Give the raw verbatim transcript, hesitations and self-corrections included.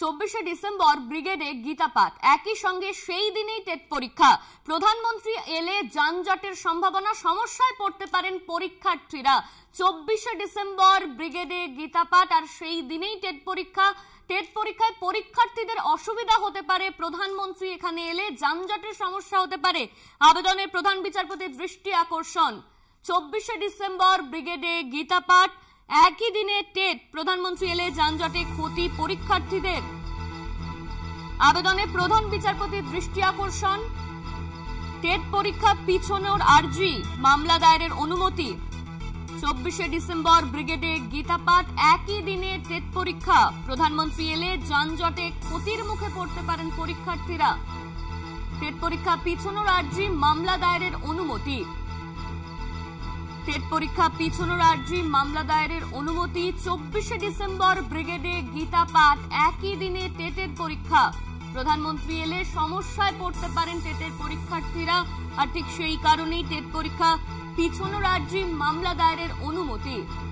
চব্বিশে ডিসেম্বর ব্রিগেডে গীতাপাঠ, একই সঙ্গে সেই দিনেই টেট পরীক্ষা। প্রধানমন্ত্রী এলে যানজটের সম্ভাবনা, সমস্যায় পড়তে পারেন পরীক্ষার্থীরা। চব্বিশে ডিসেম্বর ব্রিগেডে গীতাপাঠ আর সেই দিনেই টেট পরীক্ষা। টেট পরীক্ষায় পরীক্ষার্থীদের অসুবিধা হতে পারে, প্রধানমন্ত্রী এখানে এলে যানজটের সমস্যা হতে পারে। আবেদনে প্রধান বিচারপতির দৃষ্টি আকর্ষণ। চব্বিশে ডিসেম্বর ব্রিগেডে গীতাপাঠ, একই দিনে টেট, প্রধানমন্ত্রী এলে যানজটে ক্ষতি পরীক্ষার্থীদের। আবেদনে প্রধান বিচারপতির দৃষ্টি আকর্ষণ। টেট পরীক্ষা পিছনোর আর্জি, মামলা দায়েরের অনুমতি। চব্বিশে ডিসেম্বর ব্রিগেডে গীতাপাঠ, একই দিনে টেট পরীক্ষা। প্রধানমন্ত্রী এলে যানজটে ক্ষতির মুখে পড়তে পারেন পরীক্ষার্থীরা। টেট পরীক্ষা পিছনোর আর্জি, মামলা দায়েরের অনুমতি। টেট পরীক্ষা পিছনোর আর্জি, মামলা দায়েরের অনুমতি। চব্বিশে ডিসেম্বর ব্রিগেডে গীতাপাঠ, একই দিনে টেটের পরীক্ষা। প্রধানমন্ত্রী এলে সমস্যায় পড়তে পারেন টেটের পরীক্ষার্থীরা, আর ঠিক সেই কারণেই টেট পরীক্ষা পিছনোর আর্জি, মামলা দায়েরের অনুমতি।